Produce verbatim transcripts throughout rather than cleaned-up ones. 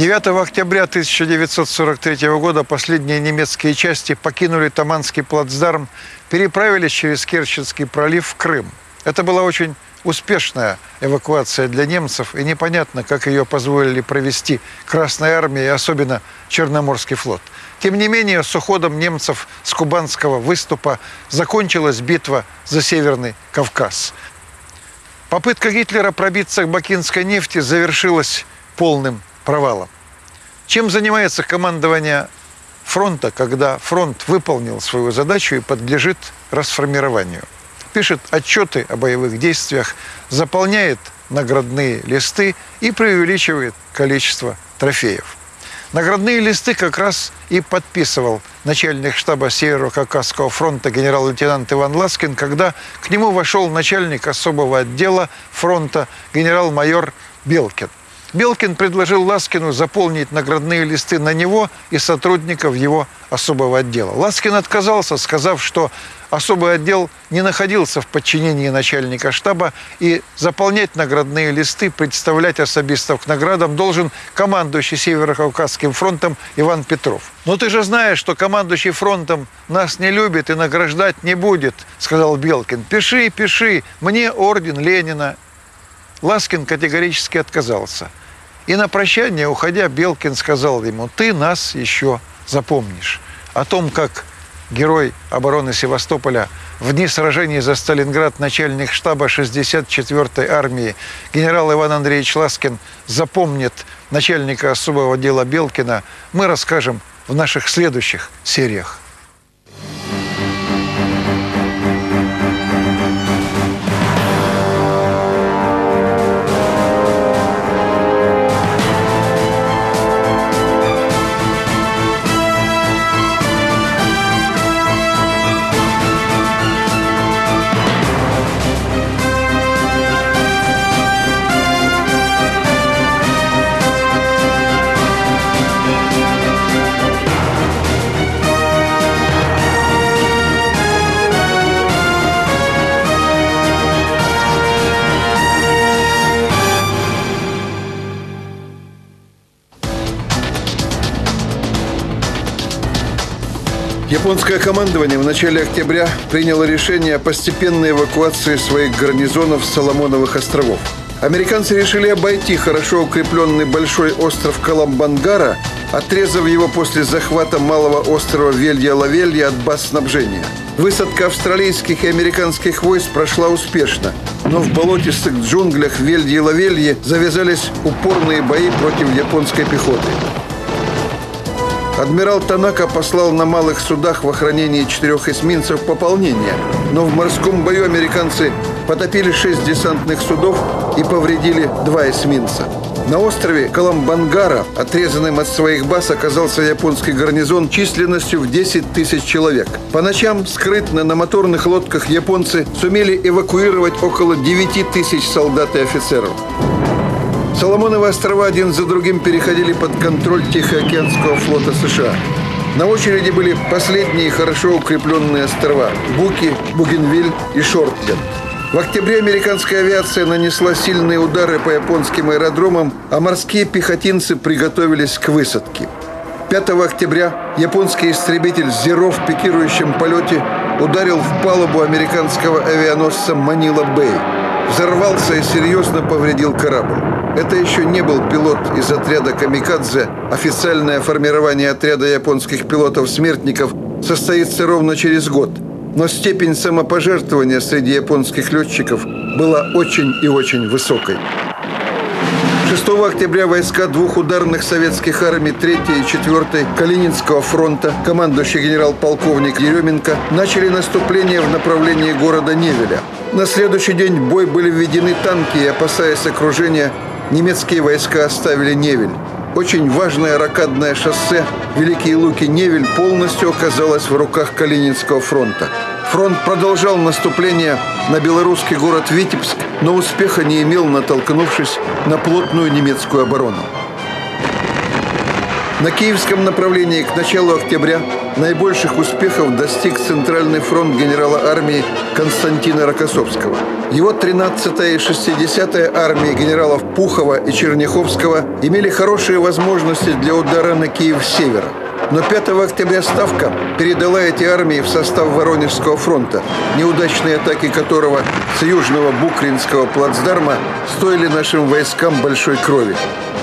девятого октября тысяча девятьсот сорок третьего года последние немецкие части покинули Таманский плацдарм, переправились через Керченский пролив в Крым. Это была очень успешная эвакуация для немцев, и непонятно, как ее позволили провести Красная армия и особенно Черноморский флот. Тем не менее, с уходом немцев с Кубанского выступа закончилась битва за Северный Кавказ. Попытка Гитлера пробиться к бакинской нефти завершилась полным провалом. Чем занимается командование фронта, когда фронт выполнил свою задачу и подлежит расформированию? Пишет отчеты о боевых действиях, заполняет наградные листы и преувеличивает количество трофеев. Наградные листы как раз и подписывал начальник штаба Северо-Кавказского фронта генерал-лейтенант Иван Ласкин, когда к нему вошел начальник особого отдела фронта генерал-майор Белкин. Белкин предложил Ласкину заполнить наградные листы на него и сотрудников его особого отдела. Ласкин отказался, сказав, что особый отдел не находился в подчинении начальника штаба, и заполнять наградные листы, представлять особистов к наградам должен командующий Северо-Кавказским фронтом Иван Петров. «Но ты же знаешь, что командующий фронтом нас не любит и награждать не будет», – сказал Белкин. «Пиши, пиши, мне орден Ленина». Ласкин категорически отказался. И на прощание, уходя, Белкин сказал ему: «Ты нас еще запомнишь». О том, как герой обороны Севастополя в дни сражений за Сталинград начальник штаба шестьдесят четвёртой армии генерал Иван Андреевич Ласкин запомнит начальника особого отдела Белкина, мы расскажем в наших следующих сериях. Японское командование в начале октября приняло решение о постепенной эвакуации своих гарнизонов с Соломоновых островов. Американцы решили обойти хорошо укрепленный большой остров Каламбангара, отрезав его после захвата малого острова Велья-Лавелья от баз снабжения. Высадка австралийских и американских войск прошла успешно, но в болотистых джунглях Вельи-Лавельи завязались упорные бои против японской пехоты. Адмирал Танака послал на малых судах в охранении четырех эсминцев пополнение, но в морском бою американцы потопили шесть десантных судов и повредили два эсминца. На острове Каламбангара, отрезанным от своих баз, оказался японский гарнизон численностью в десять тысяч человек. По ночам скрытно на моторных лодках японцы сумели эвакуировать около девяти тысяч солдат и офицеров. Соломоновы острова один за другим переходили под контроль Тихоокеанского флота США. На очереди были последние хорошо укрепленные острова – Буки, Бугенвиль и Шортленд. В октябре американская авиация нанесла сильные удары по японским аэродромам, а морские пехотинцы приготовились к высадке. пятого октября японский истребитель «Зеро» в пикирующем полете ударил в палубу американского авианосца «Манила-Бэй». Взорвался и серьезно повредил корабль. Это еще не был пилот из отряда «Камикадзе». Официальное формирование отряда японских пилотов-смертников состоится ровно через год. Но степень самопожертвования среди японских летчиков была очень и очень высокой. шестого октября войска двух ударных советских армий третьей и четвёртой Калининского фронта, командующий генерал-полковник Еременко, начали наступление в направлении города Невеля. На следующий день в бой были введены танки, и, опасаясь окружения, немецкие войска оставили Невель. Очень важное рокадное шоссе Великие Луки-Невель полностью оказалось в руках Калининского фронта. Фронт продолжал наступление на белорусский город Витебск, но успеха не имел, натолкнувшись на плотную немецкую оборону. На киевском направлении к началу октября наибольших успехов достиг Центральный фронт генерала армии Константина Рокоссовского. Его тринадцатая и шестидесятая армии генералов Пухова и Черняховского имели хорошие возможности для удара на Киев с севера. Но пятого октября Ставка передала эти армии в состав Воронежского фронта, неудачные атаки которого с южного Букринского плацдарма стоили нашим войскам большой крови.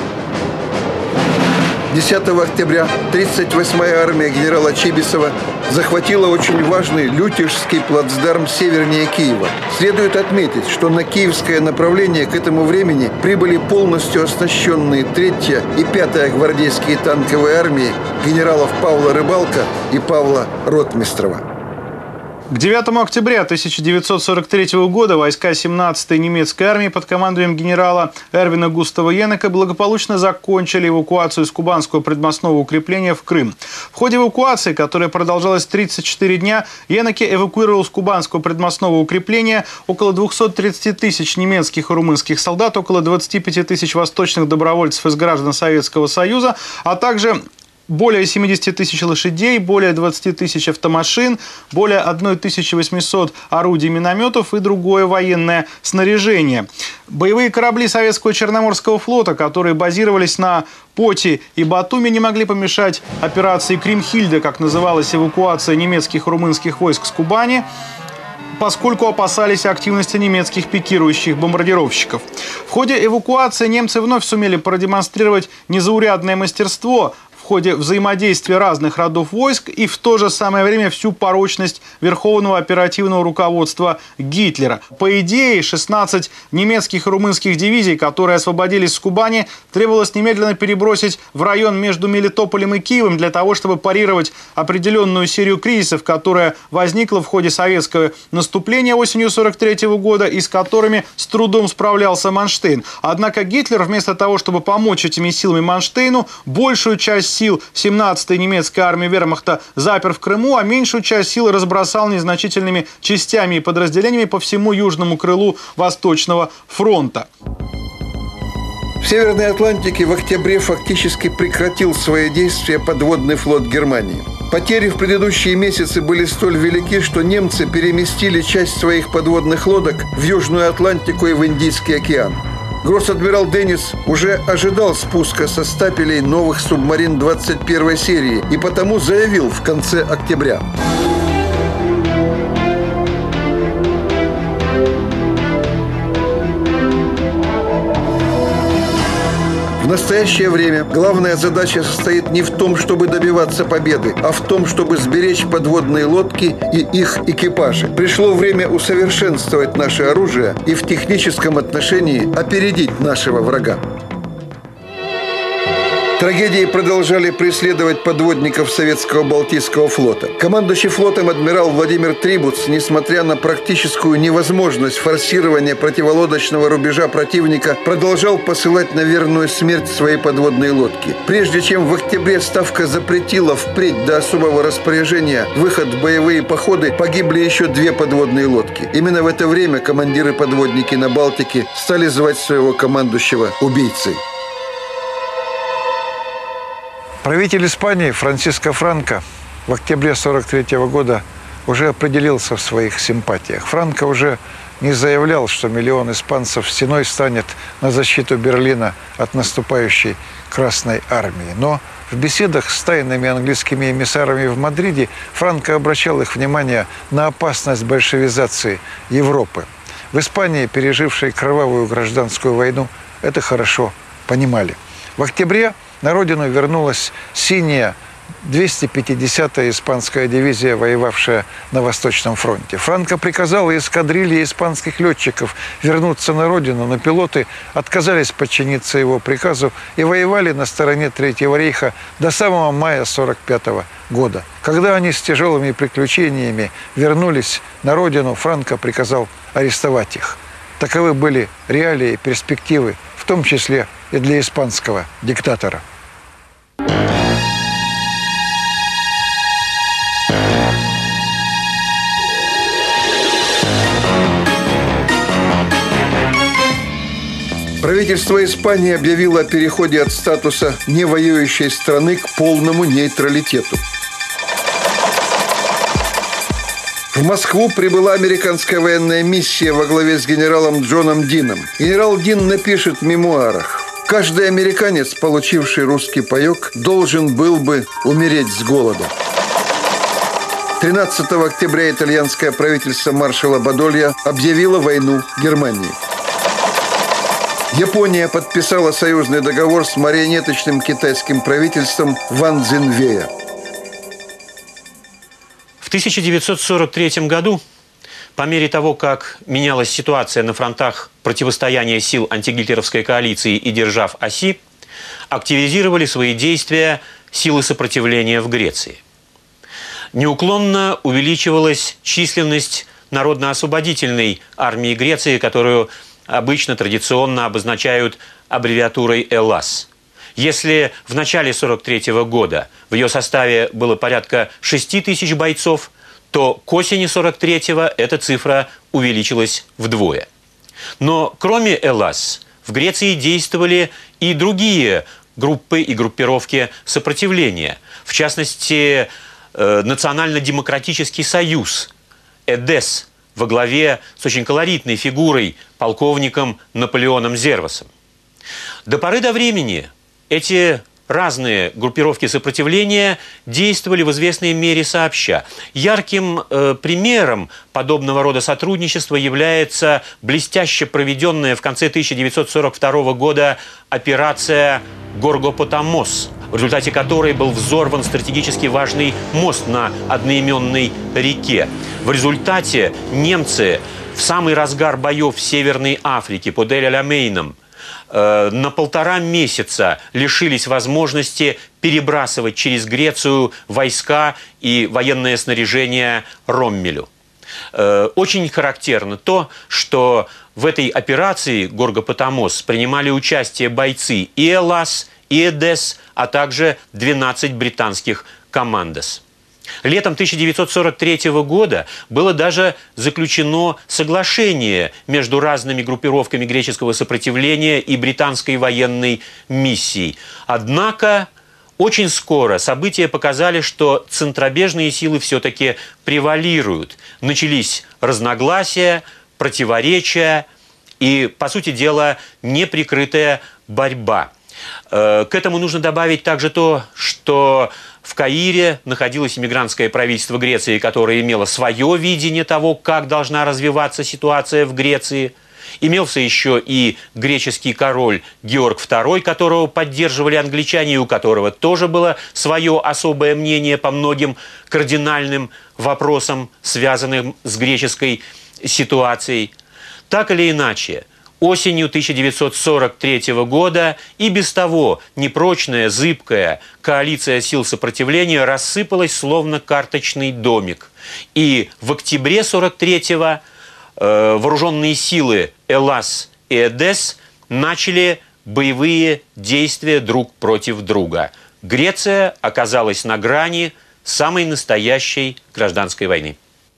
десятого октября тридцать восьмая армия генерала Чибисова захватила очень важный Лютежский плацдарм севернее Киева. Следует отметить, что на киевское направление к этому времени прибыли полностью оснащенные третья и пятая гвардейские танковые армии генералов Павла Рыбалка и Павла Ротмистрова. К девятому октября тысяча девятьсот сорок третьего года войска семнадцатой немецкой армии под командованием генерала Эрвина Густава Янека благополучно закончили эвакуацию из кубанского предмостного укрепления в Крым. В ходе эвакуации, которая продолжалась тридцать четыре дня, Янеке эвакуировал с кубанского предмостного укрепления около двухсот тридцати тысяч немецких и румынских солдат, около двадцати пяти тысяч восточных добровольцев из граждан Советского Союза, а также более семидесяти тысяч лошадей, более двадцати тысяч автомашин, более тысячи восьмисот орудий минометов и другое военное снаряжение. Боевые корабли Советского Черноморского флота, которые базировались на Поти и Батуми, не могли помешать операции Кримхильда, как называлась эвакуация немецких и румынских войск с Кубани, поскольку опасались активности немецких пикирующих бомбардировщиков. В ходе эвакуации немцы вновь сумели продемонстрировать незаурядное мастерство в ходе взаимодействия разных родов войск и в то же самое время всю порочность верховного оперативного руководства Гитлера. По идее, шестнадцать немецких и румынских дивизий, которые освободились с Кубани, требовалось немедленно перебросить в район между Мелитополем и Киевом для того, чтобы парировать определенную серию кризисов, которая возникла в ходе советского наступления осенью сорок третьего года и с которыми с трудом справлялся Манштейн. Однако Гитлер, вместо того, чтобы помочь этими силами Манштейну, большую часть сил семнадцатой немецкой армии вермахта запер в Крыму, а меньшую часть сил разбросал незначительными частями и подразделениями по всему южному крылу Восточного фронта. В Северной Атлантике в октябре фактически прекратил свои действия подводный флот Германии. Потери в предыдущие месяцы были столь велики, что немцы переместили часть своих подводных лодок в Южную Атлантику и в Индийский океан. Гросс-адмирал Деннис уже ожидал спуска со стапелей новых субмарин двадцать первой серии и потому заявил в конце октября: в настоящее время главная задача состоит не в том, чтобы добиваться победы, а в том, чтобы сберечь подводные лодки и их экипажи. Пришло время усовершенствовать наше оружие и в техническом отношении опередить нашего врага. Трагедии продолжали преследовать подводников советского Балтийского флота. Командующий флотом адмирал Владимир Трибуц, несмотря на практическую невозможность форсирования противолодочного рубежа противника, продолжал посылать на верную смерть свои подводные лодки. Прежде чем в октябре Ставка запретила впредь до особого распоряжения выход в боевые походы, погибли еще две подводные лодки. Именно в это время командиры-подводники на Балтике стали звать своего командующего убийцей. Правитель Испании Франциско Франко в октябре сорок третьего года уже определился в своих симпатиях. Франко уже не заявлял, что миллион испанцев стеной станет на защиту Берлина от наступающей Красной армии. Но в беседах с тайными английскими эмиссарами в Мадриде Франко обращал их внимание на опасность большевизации Европы. В Испании, пережившей кровавую гражданскую войну, это хорошо понимали. В октябре на родину вернулась синяя двести пятидесятая испанская дивизия, воевавшая на Восточном фронте. Франко приказал эскадрилье испанских летчиков вернуться на родину, но пилоты отказались подчиниться его приказу и воевали на стороне Третьего рейха до самого мая сорок пятого года. Когда они с тяжелыми приключениями вернулись на родину, Франко приказал арестовать их. Таковы были реалии и перспективы, в том числе и для испанского диктатора. Правительство Испании объявило о переходе от статуса невоюющей страны к полному нейтралитету. В Москву прибыла американская военная миссия во главе с генералом Джоном Дином. Генерал Дин напишет в мемуарах: «Каждый американец, получивший русский паёк, должен был бы умереть с голода». тринадцатого октября итальянское правительство маршала Бадолья объявило войну Германии. Япония подписала союзный договор с марионеточным китайским правительством Ван Цзиньвэя. В тысяча девятьсот сорок третьем году, по мере того, как менялась ситуация на фронтах противостояния сил антигитлеровской коалиции и держав оси, активизировали свои действия силы сопротивления в Греции. Неуклонно увеличивалась численность Народно-освободительной армии Греции, которую обычно традиционно обозначают аббревиатурой «ЭЛАС». Если в начале сорок третьего года в ее составе было порядка шести тысяч бойцов, то к осени сорок третьего эта цифра увеличилась вдвое. Но кроме ЭЛАС в Греции действовали и другие группы и группировки сопротивления. В частности, Национально-демократический союз, ЭДЕС, во главе с очень колоритной фигурой, полковником Наполеоном Зервасом. До поры до времени эти разные группировки сопротивления действовали в известной мере сообща. Ярким э, примером подобного рода сотрудничества является блестяще проведенная в конце тысяча девятьсот сорок второго года операция «Горгопотамос», в результате которой был взорван стратегически важный мост на одноименной реке. В результате немцы в самый разгар боев в Северной Африке под Эль-Аламейном э, на полтора месяца лишились возможности перебрасывать через Грецию войска и военное снаряжение Роммелю. Э, очень характерно то, что в этой операции «Горгопотамос» принимали участие бойцы и ЭЛАС, и ЭДЕС, а также двенадцать британских командос. Летом тысяча девятьсот сорок третьего года было даже заключено соглашение между разными группировками греческого сопротивления и британской военной миссией. Однако очень скоро события показали, что центробежные силы все-таки превалируют. Начались разногласия, противоречия и, по сути дела, неприкрытая борьба. К этому нужно добавить также то, что в Каире находилось иммигрантское правительство Греции, которое имело свое видение того, как должна развиваться ситуация в Греции. Имелся еще и греческий король Георг второй, которого поддерживали англичане, и у которого тоже было свое особое мнение по многим кардинальным вопросам, связанным с греческой ситуацией. Так или иначе, осенью тысяча девятьсот сорок третьего года и без того непрочная, зыбкая коалиция сил сопротивления рассыпалась словно карточный домик. И в октябре сорок третьего э, вооруженные силы ЭЛАС и ЭДЕС начали боевые действия друг против друга. Греция оказалась на грани самой настоящей гражданской войны.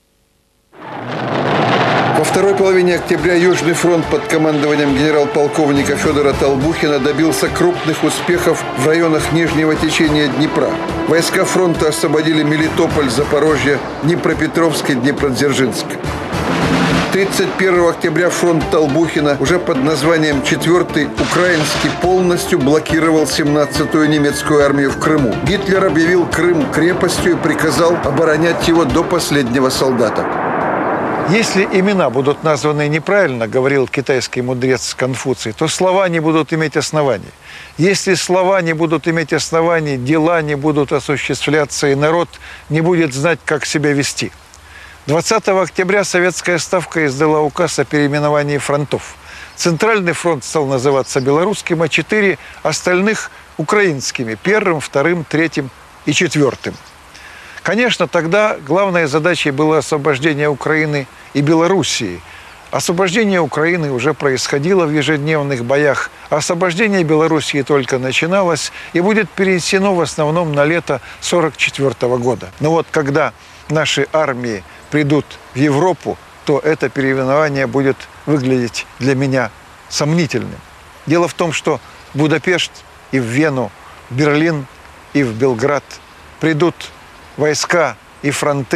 Во второй половине октября Южный фронт под командованием генерал-полковника Федора Толбухина добился крупных успехов в районах нижнего течения Днепра. Войска фронта освободили Мелитополь, Запорожье, Днепропетровск и Днепродзержинск. тридцать первого октября фронт Толбухина уже под названием четвёртый Украинский полностью блокировал семнадцатую немецкую армию в Крыму. Гитлер объявил Крым крепостью и приказал оборонять его до последнего солдата. Если имена будут названы неправильно, говорил китайский мудрец Конфуций, то слова не будут иметь оснований. Если слова не будут иметь оснований, дела не будут осуществляться, и народ не будет знать, как себя вести. двадцатого октября советская ставка издала указ о переименовании фронтов. Центральный фронт стал называться белорусским, а четыре остальных – украинскими – первым, вторым, третьим и четвертым. Конечно, тогда главной задачей было освобождение Украины и Белоруссии. Освобождение Украины уже происходило в ежедневных боях, а освобождение Белоруссии только начиналось и будет перенесено в основном на лето сорок четвёртого года. Но вот когда наши армии придут в Европу, то это переименование будет выглядеть для меня сомнительным. Дело в том, что в Будапешт и в Вену, в Берлин и в Белград придут войска и фронты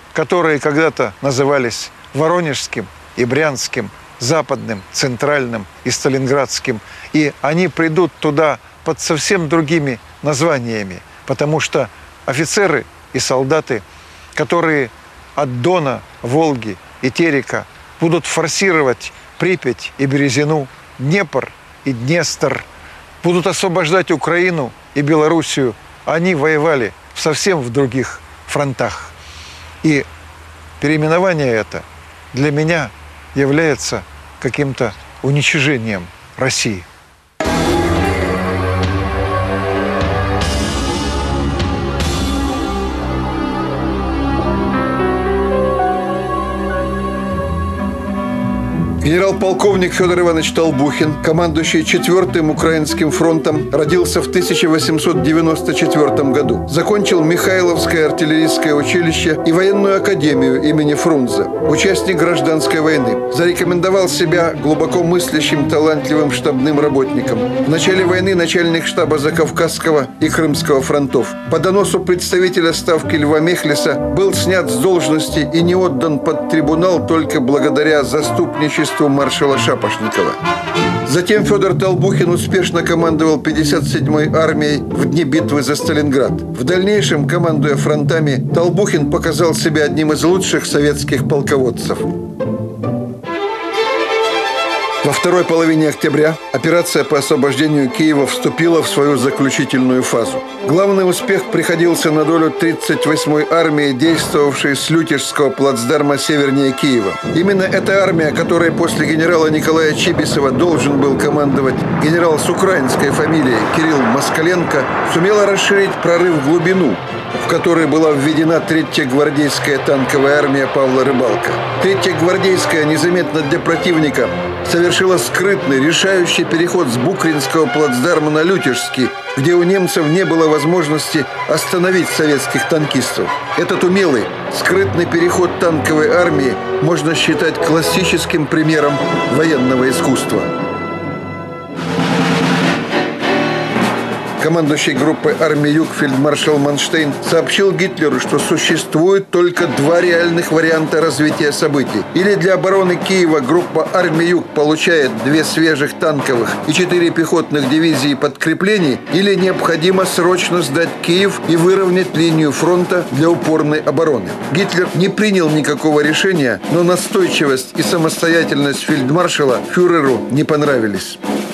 которые когда-то назывались Воронежским и Брянским, Западным, Центральным и Сталинградским. И они придут туда под совсем другими названиями, потому что офицеры и солдаты, которые от Дона, Волги и Терека будут форсировать Припять и Березину, Днепр и Днестр, будут освобождать Украину и Белоруссию, они воевали совсем в других фронтах. И переименование это для меня является каким-то уничижением России. Генерал-полковник Федор Иванович Толбухин, командующий четвёртым Украинским фронтом, родился в тысяча восемьсот девяносто четвёртом году. Закончил Михайловское артиллерийское училище и военную академию имени Фрунзе. Участник гражданской войны. Зарекомендовал себя глубоко мыслящим, талантливым штабным работником. В начале войны начальник штаба Закавказского и Крымского фронтов. По доносу представителя ставки Льва Мехлиса был снят с должности и не отдан под трибунал только благодаря заступничеству маршала Шапошникова. Затем Федор Толбухин успешно командовал пятьдесят седьмой армией в дни битвы за Сталинград. В дальнейшем, командуя фронтами, Толбухин показал себя одним из лучших советских полководцев. Во второй половине октября операция по освобождению Киева вступила в свою заключительную фазу. Главный успех приходился на долю тридцать восьмой армии, действовавшей с Лютежского плацдарма севернее Киева. Именно эта армия, которой после генерала Николая Чибисова должен был командовать генерал с украинской фамилией Кирилл Москаленко, сумела расширить прорыв в глубину, в которой была введена третья гвардейская танковая армия Павла Рыбалка. третья гвардейская незаметно для противника совершила скрытный, решающий переход с Букринского плацдарма на Лютежский, где у немцев не было возможности остановить советских танкистов. Этот умелый, скрытный переход танковой армии можно считать классическим примером военного искусства. Командующий группой армии Юг фельдмаршал Манштейн сообщил Гитлеру, что существует только два реальных варианта развития событий. Или для обороны Киева группа армии Юг получает две свежих танковых и четыре пехотных дивизии подкреплений, или необходимо срочно сдать Киев и выровнять линию фронта для упорной обороны. Гитлер не принял никакого решения, но настойчивость и самостоятельность фельдмаршала фюреру не понравились.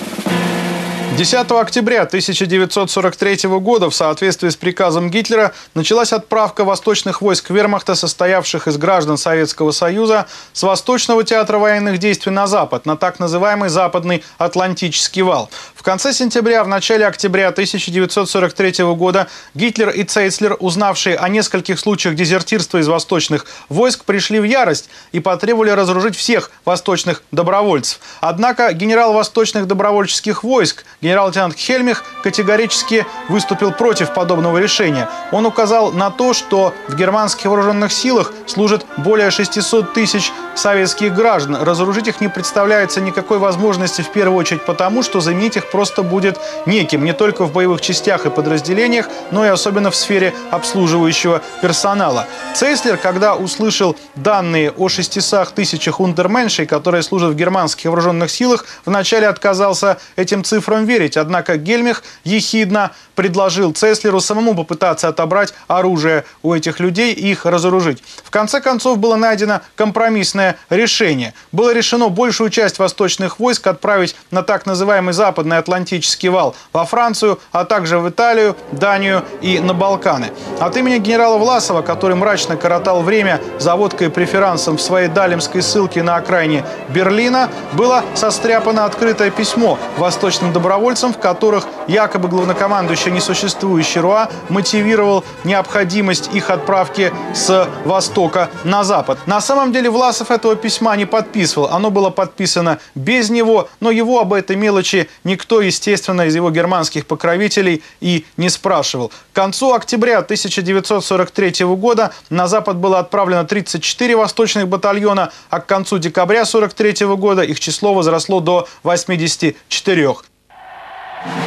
десятого октября тысяча девятьсот сорок третьего года в соответствии с приказом Гитлера началась отправка восточных войск вермахта, состоявших из граждан Советского Союза, с Восточного театра военных действий на запад, на так называемый Западный Атлантический вал. В конце сентября, в начале октября тысяча девятьсот сорок третьего года Гитлер и Цейслер, узнавшие о нескольких случаях дезертирства из восточных войск, пришли в ярость и потребовали разоружить всех восточных добровольцев. Однако генерал восточных добровольческих войск генерал-лейтенант Хельмих категорически выступил против подобного решения. Он указал на то, что в германских вооруженных силах служит более шестисот тысяч советских граждан. Разоружить их не представляется никакой возможности, в первую очередь потому, что заменить их просто будет неким. Не только в боевых частях и подразделениях, но и особенно в сфере обслуживающего персонала. Цейслер, когда услышал данные о шестистах тысячах унтерменшей, которые служат в германских вооруженных силах, вначале отказался этим цифрам верить. Однако Гельмих ехидно предложил Цейслеру самому попытаться отобрать оружие у этих людей и их разоружить. В конце концов было найдено компромиссное решение. Было решено большую часть восточных войск отправить на так называемый Западный Атлантический вал во Францию, а также в Италию, Данию и на Балканы. От имени генерала Власова, который мрачно коротал время за водкой и преферансом в своей далемской ссылке на окраине Берлина, было состряпано открытое письмо восточным добровольцам, в которых якобы главнокомандующий несуществующий РУА мотивировал необходимость их отправки с востока на запад. На самом деле Власов этого письма не подписывал. Оно было подписано без него, но его об этой мелочи никто, естественно, из его германских покровителей и не спрашивал. К концу октября тысяча девятьсот сорок третьего года на запад было отправлено тридцать четыре восточных батальона, а к концу декабря сорок третьего года их число возросло до восьмидесяти четырёх.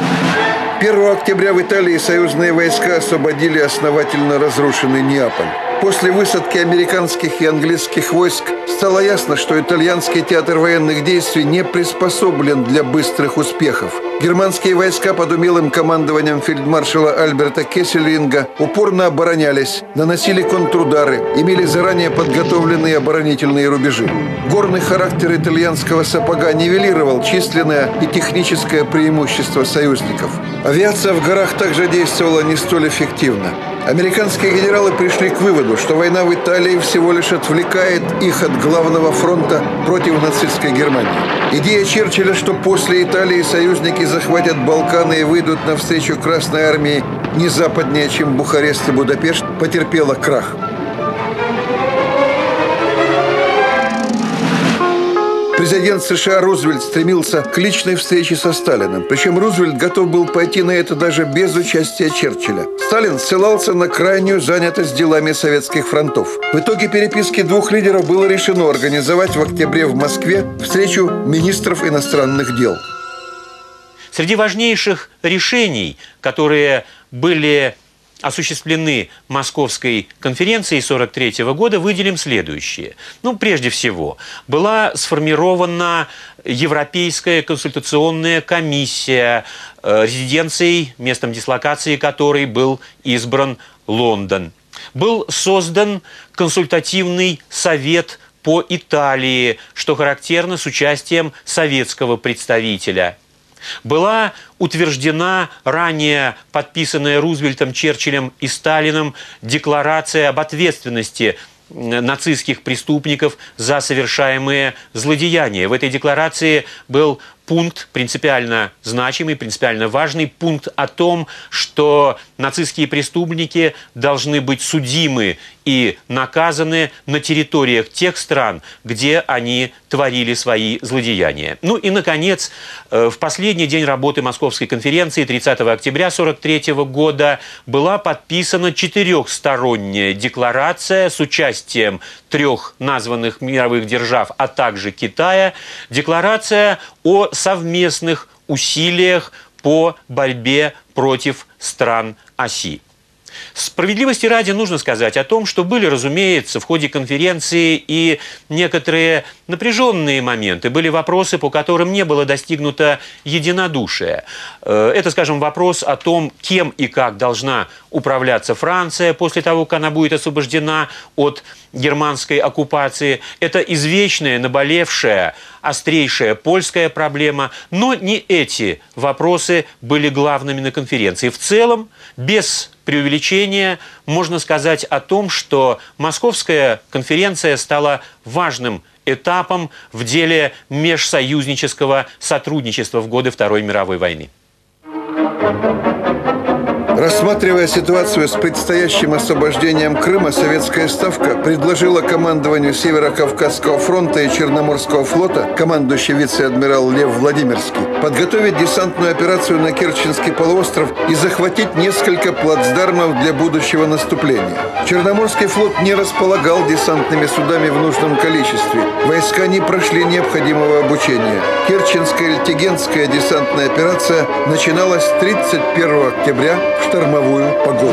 первого октября в Италии союзные войска освободили основательно разрушенный Неаполь. После высадки американских и английских войск стало ясно, что итальянский театр военных действий не приспособлен для быстрых успехов. Германские войска под умелым командованием фельдмаршала Альберта Кессельринга упорно оборонялись, наносили контрудары, имели заранее подготовленные оборонительные рубежи. Горный характер итальянского сапога нивелировал численное и техническое преимущество союзников. Авиация в горах также действовала не столь эффективно. Американские генералы пришли к выводу, что война в Италии всего лишь отвлекает их от главного фронта против нацистской Германии. Идея Черчилля, что после Италии союзники захватят Балканы и выйдут навстречу Красной армии не западнее, чем Бухарест и Будапешт, потерпела крах. Президент США Рузвельт стремился к личной встрече со Сталиным. Причем Рузвельт готов был пойти на это даже без участия Черчилля. Сталин ссылался на крайнюю занятость делами советских фронтов. В итоге переписки двух лидеров было решено организовать в октябре в Москве встречу министров иностранных дел. Среди важнейших решений, которые были осуществлены Московской конференцией сорок третьего года, выделим следующее. Ну, прежде всего, была сформирована Европейская консультационная комиссия, э, резиденцией, местом дислокации которой был избран Лондон. Был создан консультативный совет по Италии, что характерно, с участием советского представителя. Была утверждена ранее подписанная Рузвельтом, Черчиллем и Сталином декларация об ответственности нацистских преступников за совершаемые злодеяния. В этой декларации был пункт принципиально значимый, принципиально важный, пункт о том, что нацистские преступники должны быть судимы и наказаны на территориях тех стран, где они творили свои злодеяния. Ну и, наконец, в последний день работы Московской конференции, тридцатого октября сорок третьего года, была подписана четырехсторонняя декларация с участием трех названных мировых держав, а также Китая, декларация о совместных усилиях по борьбе против стран оси. Справедливости ради нужно сказать о том, что были, разумеется, в ходе конференции и некоторые напряженные моменты, были вопросы, по которым не было достигнуто единодушия. Это, скажем, вопрос о том, кем и как должна управляться Франция после того, как она будет освобождена от германской оккупации. Это извечная, наболевшая, острейшая польская проблема, но не эти вопросы были главными на конференции. В целом, без преувеличения, можно сказать о том, что Московская конференция стала важным этапом в деле межсоюзнического сотрудничества в годы Второй мировой войны. Рассматривая ситуацию с предстоящим освобождением Крыма, советская ставка предложила командованию Северо-Кавказского фронта и Черноморского флота, командующий вице-адмирал Лев Владимирский, подготовить десантную операцию на Керченский полуостров и захватить несколько плацдармов для будущего наступления. Черноморский флот не располагал десантными судами в нужном количестве. Войска не прошли необходимого обучения. Керченская и Тегенская десантная операция начиналась тридцать первого октября в штормовую погоду.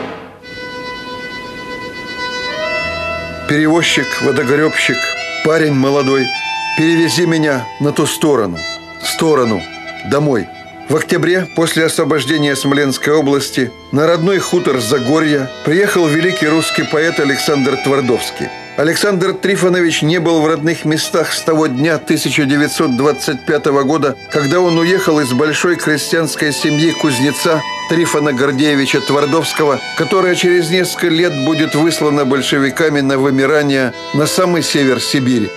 Перевозчик, водогребщик, парень молодой, перевези меня на ту сторону, сторону, домой. В октябре, после освобождения Смоленской области, на родной хутор Загорья приехал великий русский поэт Александр Твардовский. Александр Трифонович не был в родных местах с того дня тысяча девятьсот двадцать пятого года, когда он уехал из большой крестьянской семьи кузнеца Трифона Гордеевича Твардовского, которая через несколько лет будет выслана большевиками на вымирание на самый север Сибири.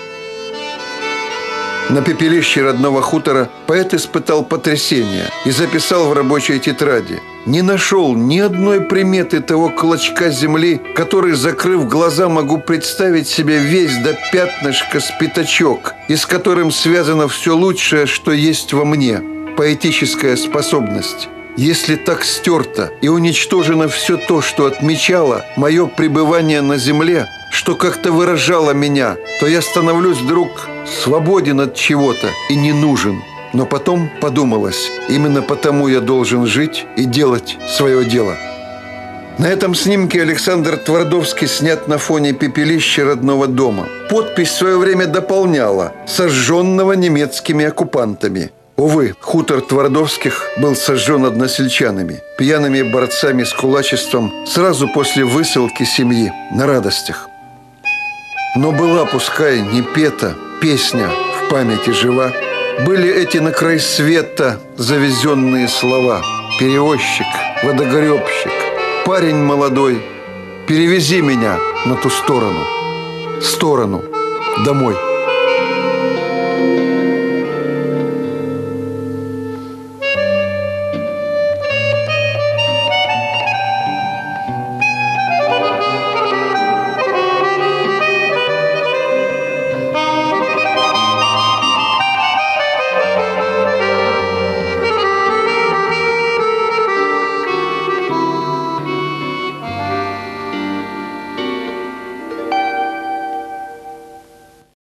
На пепелище родного хутора поэт испытал потрясение и записал в рабочей тетради: «Не нашел ни одной приметы того клочка земли, который, закрыв глаза, могу представить себе весь до пятнышка спитачок, и с которым связано все лучшее, что есть во мне, поэтическая способность. Если так стерто и уничтожено все то, что отмечало мое пребывание на земле, что как-то выражало меня, то я становлюсь вдруг свободен от чего-то и не нужен». Но потом подумалось, именно потому я должен жить и делать свое дело. На этом снимке Александр Твардовский снят на фоне пепелища родного дома. Подпись в свое время дополняла «Сожженного немецкими оккупантами». Увы, хутор Твардовских был сожжен односельчанами, пьяными борцами с кулачеством сразу после высылки семьи на радостях. Но была, пускай не пета, песня в памяти жива. Были эти на край света завезенные слова: перевозчик, водогребщик, парень молодой, перевези меня на ту сторону, сторону, домой.